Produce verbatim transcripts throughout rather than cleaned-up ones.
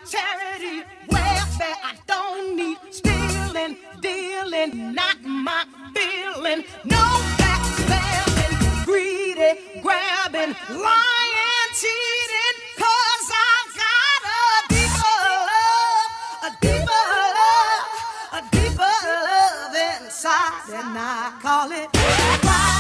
charity, welfare. I don't need stealing, dealing, not my feeling. No backstabbing, greedy, grabbing, lying, cheating. Cause I've got a deeper love, a deeper love, a deeper love inside, and I call it pride.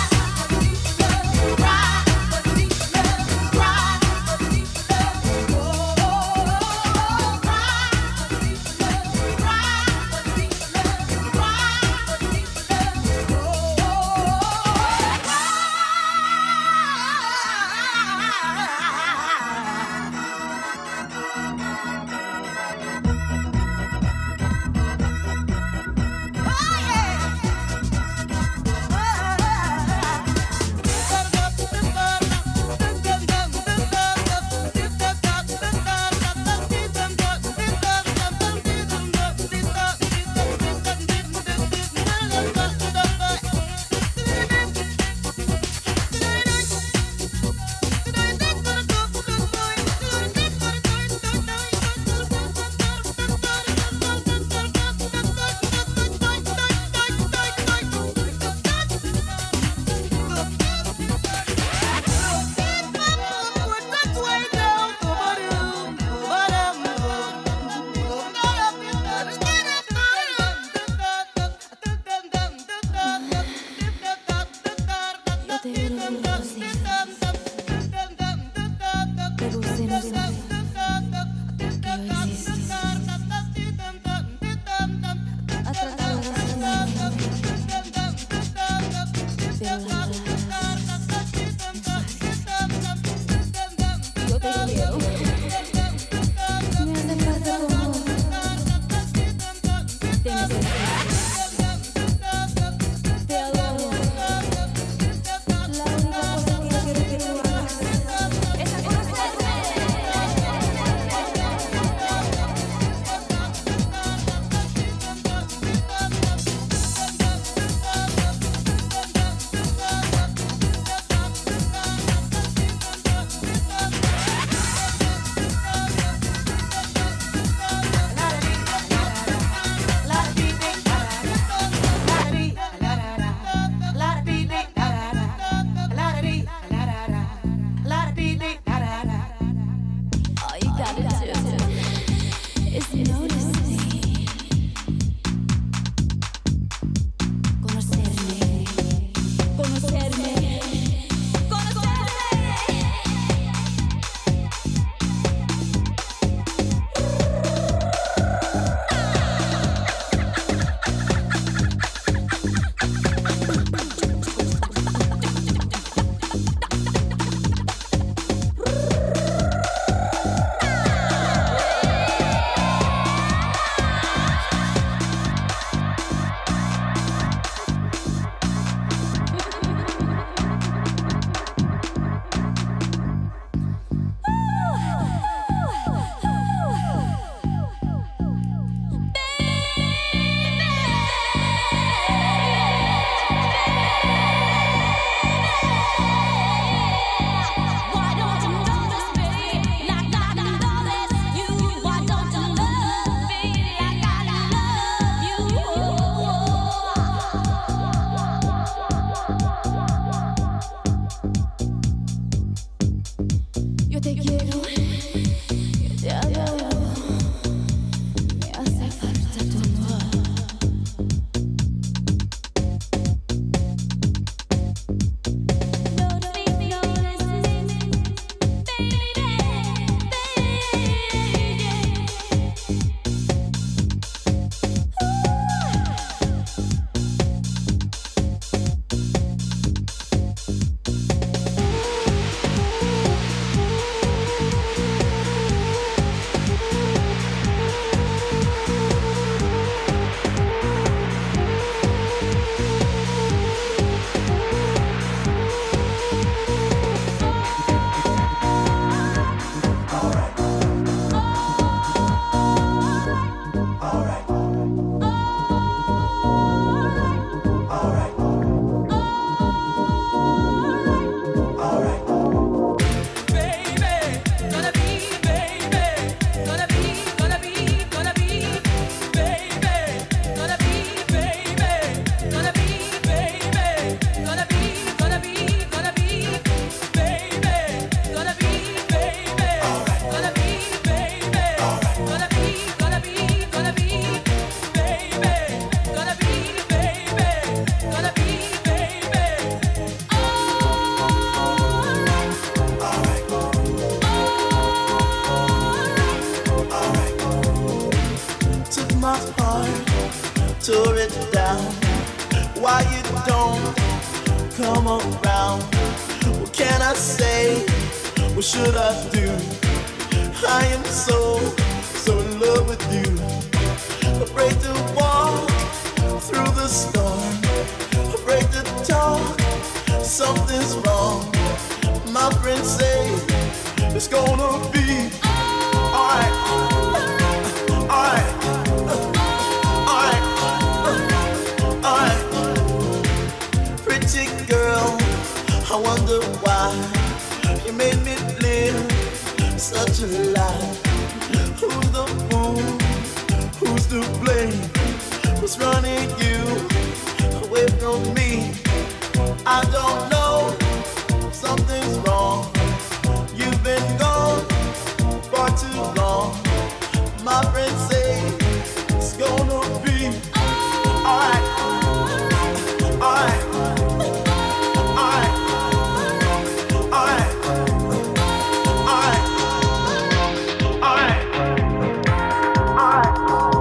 tore it down. Why you don't come around? What can I say? What should I do? I am so, so in love with you. Afraid to walk through the storm, afraid to talk, something's wrong. My friends say it's gonna be alright, alright, alright, alright. Pretty girl, I wonder why you made me live such a lie. Who's the fool? Who's to blame? Who's running you away from me? I don't know. Something's wrong. You've been gone far too long. My friends say it's gonna be alright, alright, alright, alright, alright, alright, alright.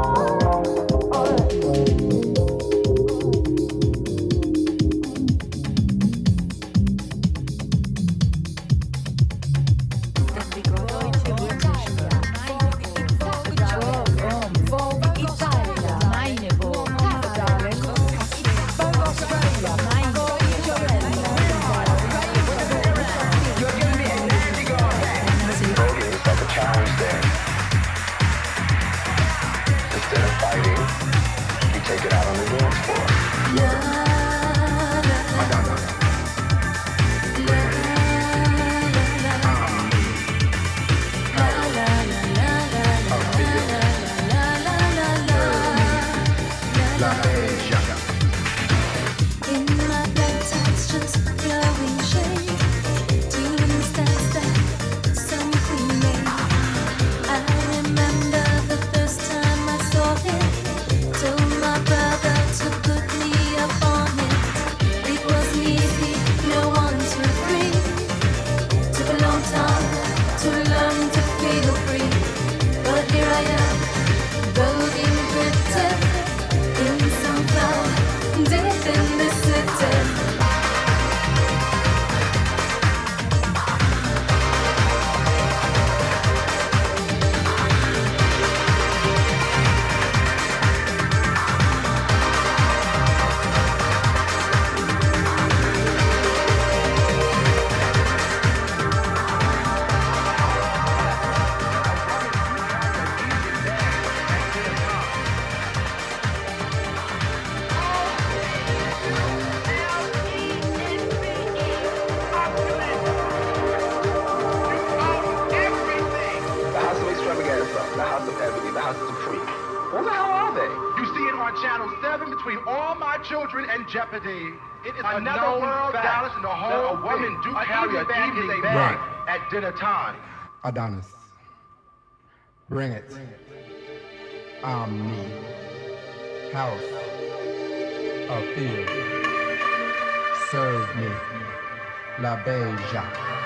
Jeopardy. It is another world, Dallas, and the whole a woman do carry a bag is a bag at dinner time. Adonis, bring it. I'm me. House, a field. Serve me. La Beja.